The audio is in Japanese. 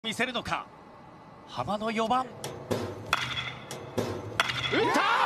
見せるのか。浜の4番。打った。